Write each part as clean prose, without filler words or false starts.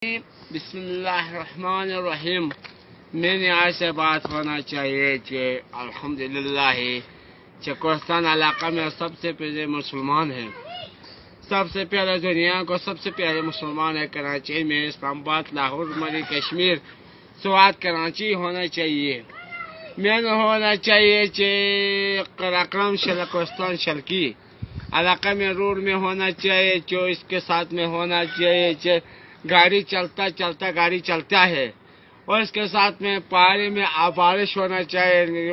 بسم اللہ الرحمن الرحیم. میں نے آج سے بات ہونا چاہیے کہ الحمدللہ کوستان علاقہ میں سب سے پہلے مسلمان ہیں. سب سے پہلے دنیا کو سب سے پہلے مسلمان ہے کراچی میں، اسلام آباد، لاہور، مری، کشمیر، سوات، کراچی ہونا چاہیے. میں نے ہونا چاہیے کہ قراقرم شرق کوستان شرقی علاقہ میں روڈ میں ہونا چاہیے، جو اس کے ساتھ میں ہونا چاہیے کہ گاڑی گاڑی چلتا ہے، اور اس کے ساتھ میں پہاڑی میں بارش ہونا چاہیے.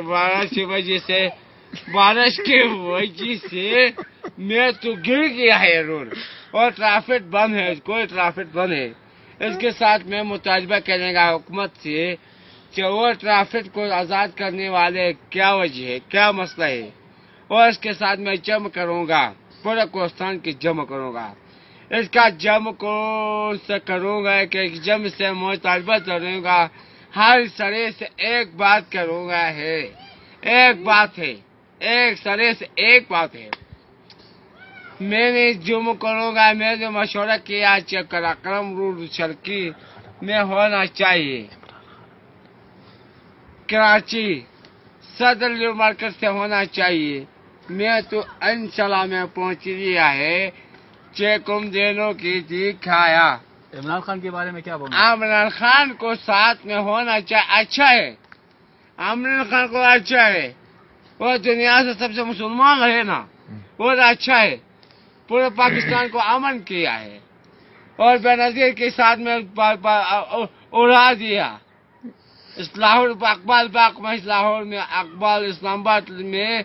بارش کی وجہ سے میں تو گر گیا ہے روڈ، اور ٹریفک بند ہے، کوئی ٹریفک بند ہے. اس کے ساتھ میں مطالبہ کرنے کا حکومت سے کہ وہ ٹریفک کو آزاد کرنے والے کیا وجہ ہے، کیا مسئلہ ہے. اور اس کے ساتھ میں جمع کروں گا، پورے کوستان کی جمع کروں گا. اس کا جمع کو سے کروں گا کہ جمع سے مطالبہ کروں گا، ہر سرے سے ایک بات کروں گا ہے، ایک بات ہے، ایک سرے سے ایک بات ہے. میں نے جمع کروں گا، میں نے مشورہ کیا کہ قراقرم روڈ شرقی میں ہونا چاہیے. کراچی صدر نیو مارکیٹ سے ہونا چاہیے. میں تو انشاءاللہ میں پہنچ گیا ہے، چیکم دینوں کی دکھایا. عمران خان کے بارے میں کیا بولنا؟ عمران خان کو ساتھ میں ہونا چاہیے. اچھا ہے، عمران خان کو اچھا ہے، وہ دنیا سے سب سے مسلمان ہے نا، وہ اچھا ہے. پورے پاکستان کو امن کیا ہے، اور بے نظیر کے ساتھ میں اڑا دیا. اس لاہور اقبال باغ میں، لاہور میں اقبال اسلام آباد میں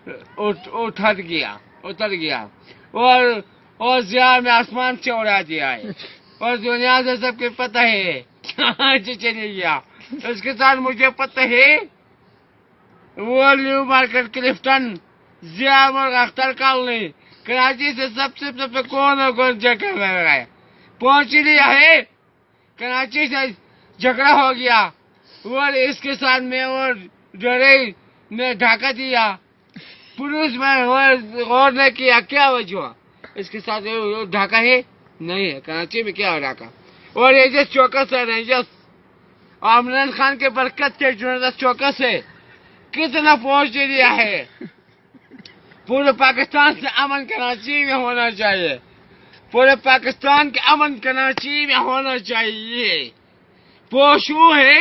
اتر گیا اور زیار میں آسمان سے اڑا دیا ہے، اور دنیا سے سب کو پتہ ہے چلے گیا. اس کے ساتھ مجھے پتہ ہے وہ نیو مارکیٹ، کلفٹن، زیار اور اختر کالونی، کراچی سے سب سے کون جگہ میں پہنچ لیا ہے. کراچی سے جھگڑا ہو گیا، اور اس کے ساتھ میں اور ڈرے میں ڈھاکہ دیا، پولیس میں غور نے کیا کیا وجہ. اس کے ساتھ ڈھاکہ ہے نہیں ہے کراچی میں، کیا ڈھاکہ. اور یہ چوکس ہے، رینجس عمران خان کے برکت سے چوکس ہے، کتنا پہنچ لیا ہے. پورے پاکستان سے امن کراچی میں ہونا چاہیے، پورے پاکستان کے امن کراچی میں ہونا چاہیے. پوشو ہے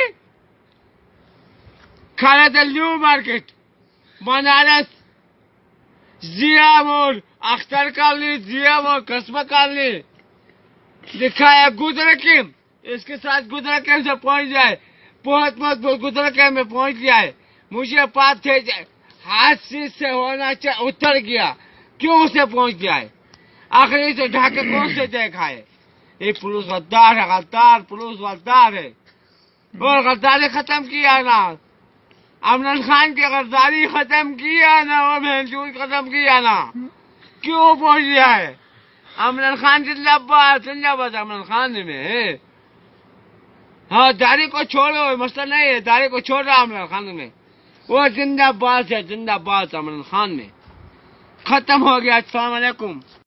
خالد نیو مارکیٹ، بنارس، ضیا موڑ، اختر کالونی، ضیا موڑ، قصبہ کالونی دکھایا. گجرا اس کے ساتھ گجرا کیمپ سے پہنچ جائے، بہت گجرا کیمپ میں پہنچ جائے. مجھے بات ہے ہاتھ سے ہونا چاہیے، اتر گیا کیوں سے پہنچ جائے. آخری سے ڈھاکے کون سے دیکھا ہے؟ یہ پولیس غدار ہے، غدار پولیس غدار ہے، اور غداری ختم کیا نا. عمران خان کی غداری ختم کیا نا، اور محنجود ختم کیا نا. کیوں پہنچ گیا ہے؟ عمران خان زندہ باد عمران خان میں. ہاں، داڑھی کو چھوڑو، مسئلہ نہیں ہے، داڑھی کو چھوڑ رہا عمران خان میں. وہ زندہ باد ہے، زندہ باد عمران خان میں. ختم ہو گیا. السلام علیکم.